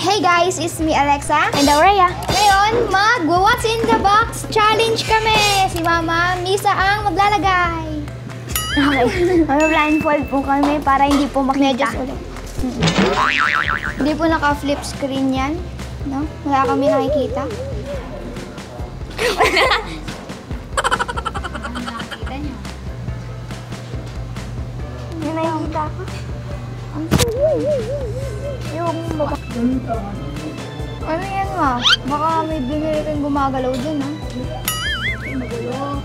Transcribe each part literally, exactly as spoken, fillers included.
Hey guys, it's me Alexa. And Aurea. Ngayon, mag-What's in the Box Challenge kami. Si Mama Misa ang maglalagay. Okay. Mag-blindfold po kami para hindi po makita. Ulit. Hindi po naka-flip screen yan. No? Wala kami nakikita. Nakakita nyo. Hindi nakikita ako. Yung baba. Ano yan, Ma? Baka may binili rin gumagalaw dun, ha? Magulo.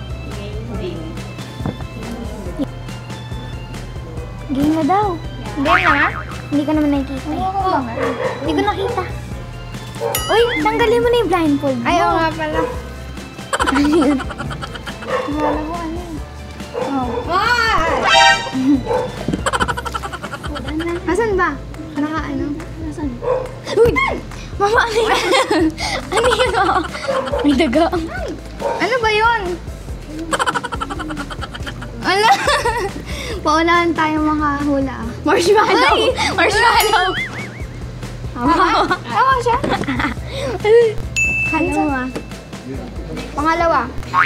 Game na daw. Game na, Ma? Hindi ko naman nakikita. Ano ako ba nga? Hindi ko nakita. Uy, tanggalin mo na yung blindfold mo. Ayaw nga pala. Wala ko ano eh. Oh. Ah! Asan ba? Naka ano? Nasaan? Uy! Mama, ano yan? Ano yun? Oh? May daga. Ano ba yun? Ala! Paunahan tayo makahula. ah. Marshmallow! Ay! Marshmallow! Tama? Tama siya? Ano ah? Pangalawa.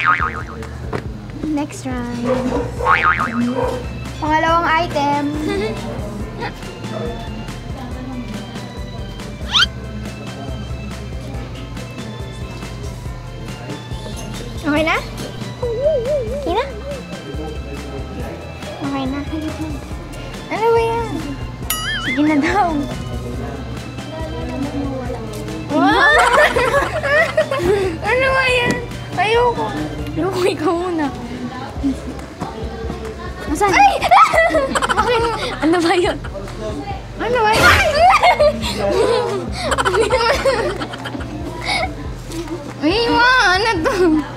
Next round. Pangalawang item. Okay na? Okay na? Okay na. Ano ba yan? Sige na daw. Wow! Ano ba yan? Ayoko. Ayoko, ikaw muna. Nasaan? Ay! Okay. Ano ba yun? Ano ba yan? Uy, ma! Ano to?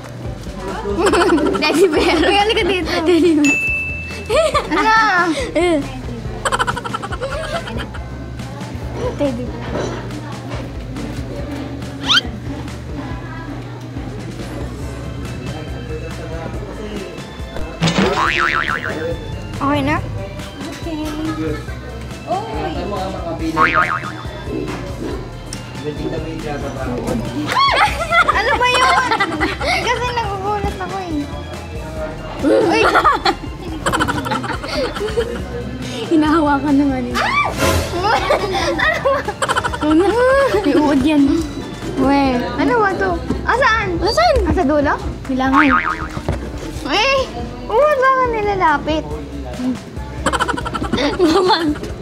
Teddy bear. Uy, halika dito. Teddy bear. Ano? Eh. Teddy bear. Okay na? Okay. Ano ba yun? Kasi nagugulat ako eh. Uy! Hinahawakan na nga nila. Ano ba? May uod yan. Uy, ano ba to? Asaan? Nasaan? Asa dulo? Kailangan. Eh, uwad ba ka nilalapit? Mama.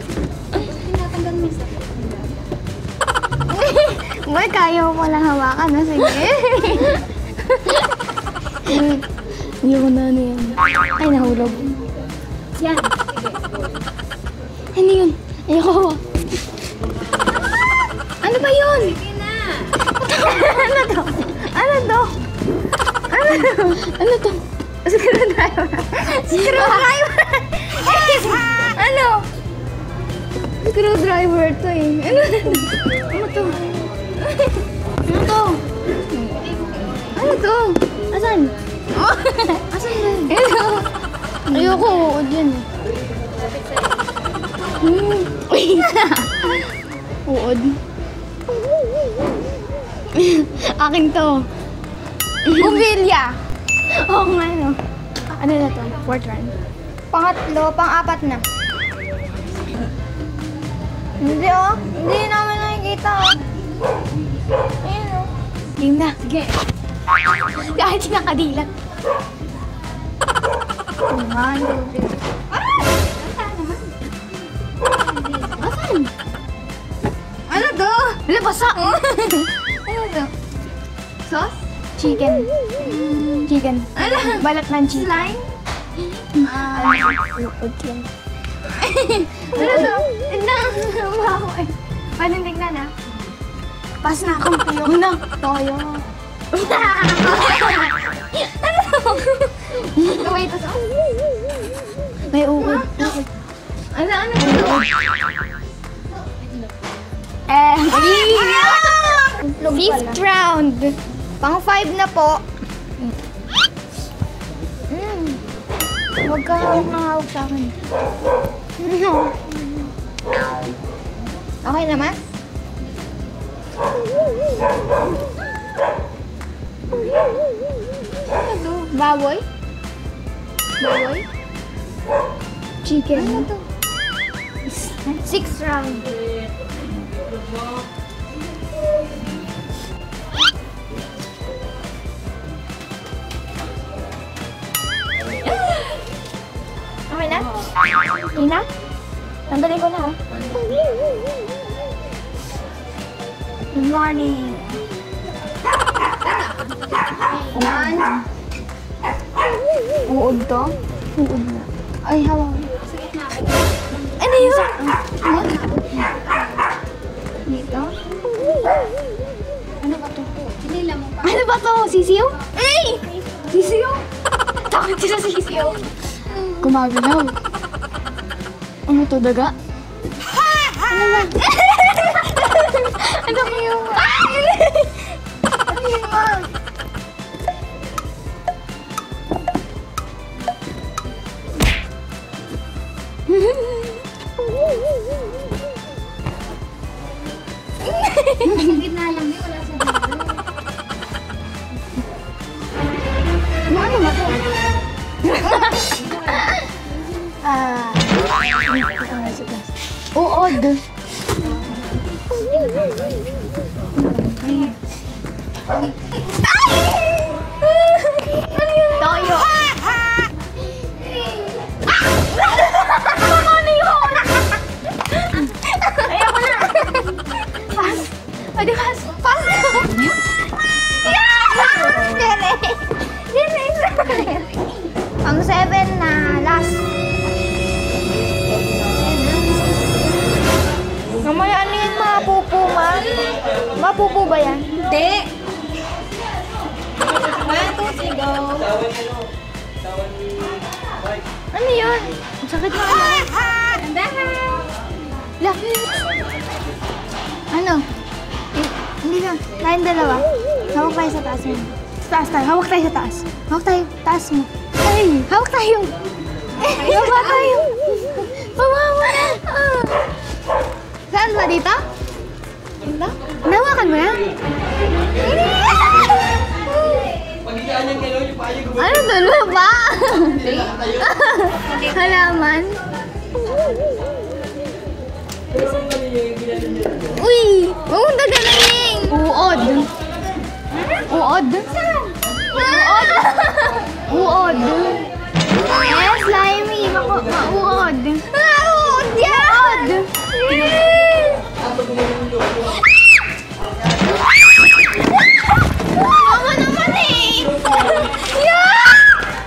Boy, kaya mo palang hawakan, no? Sige. Hindi ko na ano yan. Ay, nahulog. Yan. Ano yun? Ayoko. Ano ba yun? Sige na. Ano to? Ano to? Ano to? Ano to? Screwdriver. Screwdriver. Ano? Screwdriver to eh. Ano? Ano to? Ano to? Ano to? Asan? Asan ba? Ano? Ayoko. Uod yan eh. Hmm. Uy. Uod. Akin to. Bumbilya. Oo nga no. Ano na to? Fourth round. Pangatlo, pang-apat na. Hindi oh. Hindi namin nakikita oh. Ayun oh. Game na. Sige. Kahit sinakadilat. One, two, three. Asan? Ano to? Wala, basa. Ano to? Sauce? Chicken. Chicken. Ano? Balat ng chicken. Slime? Ah. Uod yan. Ano to? Tignan. Wow eh. Paano tignan ah? Pass na akong tuyo. Una. Toyo. Tomato sauce? May uod. Ano? Ano? Eh. Fifth round. Pang five na po. Mm. Huwag ka mahawag sa akin. Okay naman? Ano to? Baboy? Baboy? Chicken. Ano to? Six round. Okay na? Ina? Tanggalin ko na ha. Good morning. One. Uod to? Uod na. Ay, hawak. Ano yun? Dito? Ano ba to? Pinila mo pa. Ano ba to? Sisiyo? Ay! Sisiyo? Takot siya sa sisiyo. Gumagalaw. Ano to, daga? Ano ba? Ano ba yun? Ano yun, ma'am? Sa gitna lang, di wala sa gitna. Ano ba to? Ah. Uod. Toyo. Ano yun? Ayoko na. Pass. Pwede pass. Pass. Dere. Dere. Ang seven na last. Mamaya ano yan, mapupo, ma? Mapupo ba yan? Hindi. One, two, three, go. Ano yun? Ang sakit na ano. Andahan. La. Ano? Eh, Hindi na. Tayong dalawa. Hawak tayo sa taas mo. Sa taas tayo. Hawak tayo sa taas. Hawak tayo. Taas mo. Ay! Hawak tayo! Baba tayo! Baba mo na! Ah. Saan ba? Dito? Dito? Nahawakan mo na? Ano to? Lupa? Halaman? Uy! Huwag mong dadalahin! Uod! Uod? Uod! Uod! Eh, slimy! Mako, mauod! Mauod yan! Mama naman eh! Yeah!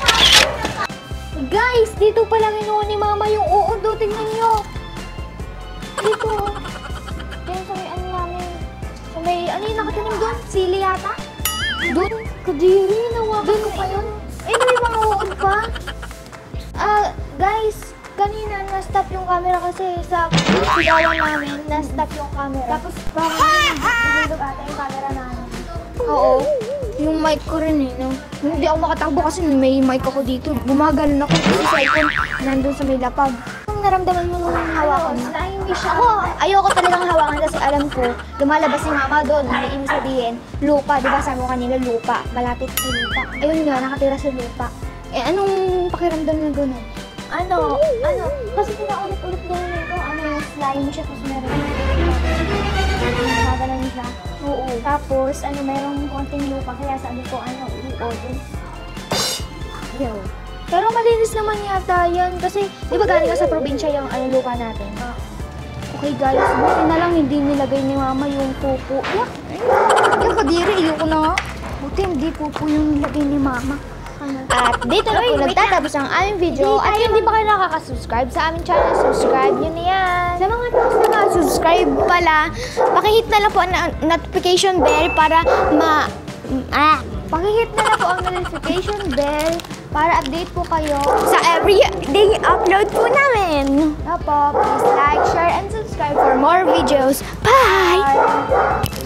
Guys, dito pala kinuha ni Mama yung uod. O, tingnan nyo. Dito. Yan sa may ano namin. Sa may, ano yung nakatanim doon? Sili yata? Doon? Kadiri, nawakan ko pa yun. Eh, may mga uod pa. Ah, guys, kanina na-stop yung camera kasi sa sigawan namin, na-stop yung camera. Tapos parang nahulog ata yung camera namin. Oo. Yung mic ko rin eh, no? Hindi ako makatakbo kasi may mic ako dito. Gumaganon ako kasi sa cellphone nandun sa may lapag. Anong naramdaman mo nung hawakan mo? Slimy siya. Ako, ayoko talagang hawakan kasi alam ko, lumalabas si Mama doon. Hindi ibig sabihin, lupa. Di ba sabi ko kanila lupa? Malapit sa lupa. Ayun nga, nakatira sa lupa. Eh, anong pakiramdam na gano'n? Ano? Ano? Kasi pinaulit-ulit gano'n ko. Ano, slimy siya tapos meron. Nakaganon siya. Oo. Tapos, ano, mayroong konting lupa. Kaya sabi ko, ano, uod. Yo. Pero malinis naman yata yan. Kasi, di ba galing ka sa probinsya yung ano, lupa natin? Okay guys, buti na lang hindi nilagay ni Mama yung pupo. Yak! Yung kadiri, ayoko na nga. Buti hindi pupo yung nilagay ni Mama. At dito na po nagtatapos ang aming video. At kung hindi pa kayo nakaka-subscribe sa aming channel, subscribe nyo na yan. Sa mga nakaka-subscribe pala, pakihit na lang po ang na- notification bell para ma... Ah! Pakihit na lang po ang notification bell para update po kayo sa everyday upload po namin. Opo, please like, share, and subscribe for more videos. Bye!